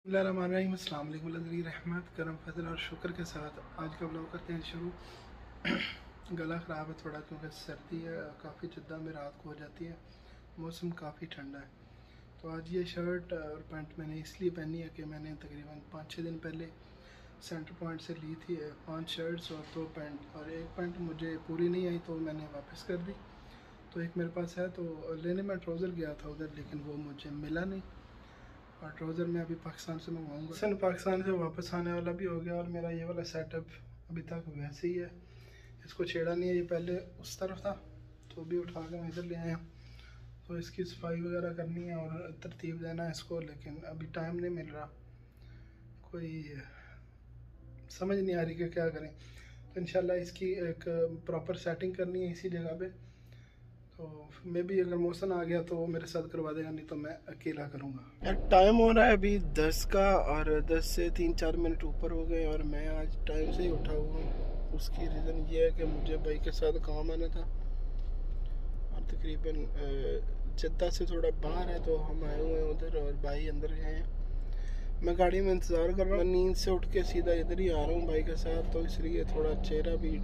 अस्सलाम वालेकुम रहमत करम फजल और शुक्र के साथ आज का ब्लॉग करते हैं शुरू। गला ख़राब है थोड़ा क्योंकि सर्दी है, काफ़ी जिद्दा में रात को हो जाती है, मौसम काफ़ी ठंडा है। तो आज ये शर्ट और पैंट मैंने इसलिए पहनी है कि मैंने तकरीबन 5-6 दिन पहले सेंटर पॉइंट से ली थी 5 शर्ट्स और 2 पैंट, और एक पैंट मुझे पूरी नहीं आई तो मैंने वापस कर दी। तो एक मेरे पास है, तो लेने में ट्राउज़र गया था उधर, लेकिन वो मुझे मिला नहीं और ट्राउज़र मैं अभी पाकिस्तान से मंगवाऊँगा। सन पाकिस्तान से वापस आने वाला भी हो गया और मेरा ये वाला सेटअप अभी तक वैसे ही है, इसको छेड़ा नहीं है। ये पहले उस तरफ था तो भी उठा कर मैं इधर ले आया, तो इसकी सफाई वगैरह करनी है और तरतीब देना है इसको, लेकिन अभी टाइम नहीं मिल रहा, कोई समझ नहीं आ रही कि क्या करें। तो इंशाल्लाह इसकी एक प्रॉपर सेटिंग करनी है इसी जगह पे। तो मैं भी अगर मौसम आ गया तो वो मेरे साथ करवा देगा, नहीं तो मैं अकेला करूँगा। यार टाइम हो रहा है अभी 10 का और 10 से 3-4 मिनट ऊपर हो गए और मैं आज टाइम से ही उठा हुआ हूँ। उसकी रीज़न ये है कि मुझे भाई के साथ काम आना था और तकरीबन जद्दा से थोड़ा बाहर है, तो हम आए हुए हैं उधर और भाई अंदर गए हैं। मैं गाड़ी में इंतज़ार कर रहा हूँ। नींद से उठ के सीधा इधर ही आ रहा हूँ भाई के साथ, तो इसलिए थोड़ा चेहरा भी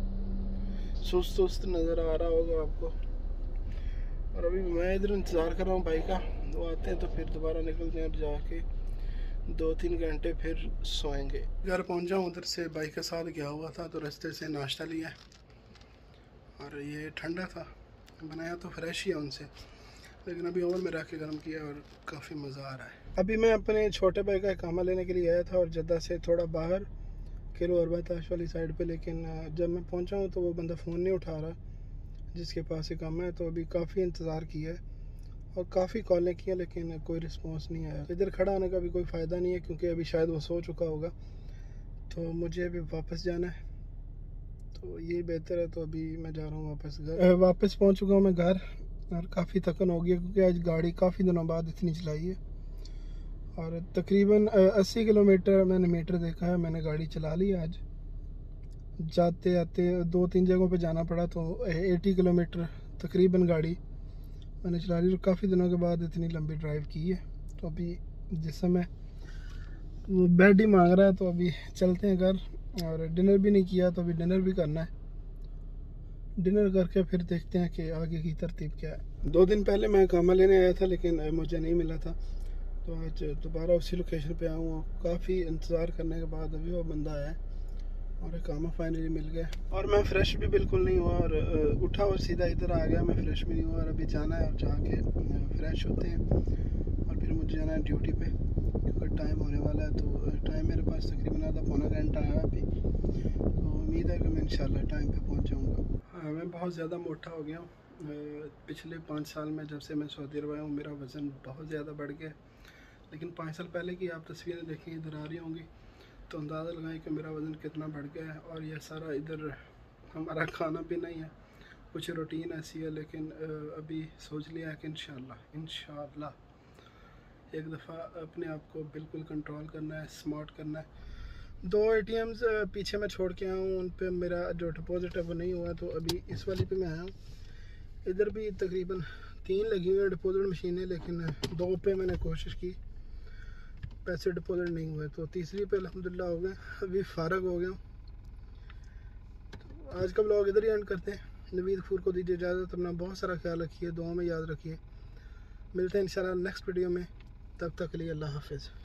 सुस्त नज़र आ रहा होगा आपको। और अभी मैं इधर इंतज़ार कर रहा हूँ भाई का, वो आते हैं तो फिर दोबारा निकलते हैं और जाके 2-3 घंटे फिर सोएंगे। घर पहुँचा हूँ, उधर से भाई के साथ गया हुआ था तो रास्ते से नाश्ता लिया और ये ठंडा था, बनाया तो फ्रेश ही है उनसे, लेकिन अभी ओवन में रख के गर्म किया और काफ़ी मज़ा आ रहा है। अभी मैं अपने छोटे भाई का इकामा लेने के लिए आया था और जद्दा से थोड़ा बाहर किलो अरबा ताश वाली साइड पे, लेकिन जब मैं पहुँचा हूँ तो वो बंदा फ़ोन नहीं उठा रहा जिसके पास इकामा है। तो अभी काफ़ी इंतज़ार किया है और काफ़ी कॉलें की हैं, लेकिन कोई रिस्पॉन्स नहीं आया। इधर खड़ा होने का भी कोई फ़ायदा नहीं है क्योंकि अभी शायद वो सो चुका होगा, तो मुझे अभी वापस जाना है, तो ये बेहतर है। तो अभी मैं जा रहा हूँ वापस घर। वापस पहुँच चुका हूँ मैं घर और काफ़ी थकन हो गई क्योंकि आज गाड़ी काफ़ी दिनों बाद इतनी चलाई है और तकरीबन 80 किलोमीटर मैंने मीटर देखा है, मैंने गाड़ी चला ली आज। जाते आते 2-3 जगहों पे जाना पड़ा, तो 80 किलोमीटर तकरीबन गाड़ी मैंने चला ली और काफ़ी दिनों के बाद इतनी लंबी ड्राइव की है। तो अभी जिस समय वो बेड ही मांग रहा है, तो अभी चलते हैं घर। और डिनर भी नहीं किया, तो अभी डिनर भी करना है। डिनर करके फिर देखते हैं कि आगे की तरतीब क्या है। 2 दिन पहले मैं कामा लेने आया था लेकिन मुझे नहीं मिला था, तो आज दोबारा उसी लोकेशन पे आया हूँ। काफ़ी इंतज़ार करने के बाद अभी वो बंदा आया है और इकामा फाइनली मिल गया। और मैं फ़्रेश भी बिल्कुल नहीं हुआ और उठा और सीधा इधर आ गया, मैं फ़्रेश भी नहीं हुआ। और अभी जाना है और जाके फ़्रेश होते हैं और फिर मुझे जाना है ड्यूटी पे क्योंकि टाइम होने वाला है। तो टाइम मेरे पास तकरीबन आधा पौना घंटा है अभी, तो उम्मीद है कि मैं इंशाल्लाह टाइम पे पहुंच जाऊंगा। हाँ, मैं बहुत ज़्यादा मोटा हो गया हूँ। पिछले 5 साल में जब से मैं सऊदी अरब आया हूँ मेरा वज़न बहुत ज़्यादा बढ़ गया, लेकिन 5 साल पहले की आप तस्वीरें देखें इधर आ रही होंगी तो अंदाज़ा लगाएं कि मेरा वज़न कितना बढ़ गया है। और यह सारा इधर हमारा खाना पीना ही है, कुछ रूटीन ऐसी है, लेकिन अभी सोच लिया है कि इंशाल्लाह एक दफ़ा अपने आप को बिल्कुल कंट्रोल करना है, स्मार्ट करना है। 2 ATMs पीछे मैं छोड़ के आया हूँ, उन पे मेरा जो डिपॉज़िट है वो नहीं हुआ, तो अभी इस वाली पे मैं आया हूँ। इधर भी तकरीबन 3 लगी हुई है डिपॉज़िट मशीनें, लेकिन 2 पे मैंने कोशिश की, पैसे डिपॉजिट नहीं हुए, तो तीसरी पे अल्हम्दुलिल्लाह हो गए। अभी फ़ारग हो गया हूँ। तो आज का ब्लॉग इधर ही एंड करते हैं। नवीद फूर को दीजिए इजाज़त, अपना बहुत सारा ख्याल रखिए, दुआ में याद रखिए। मिलते हैं इंशाल्लाह नेक्स्ट वीडियो में, तब तक के लिए अल्लाह हाफ़िज़।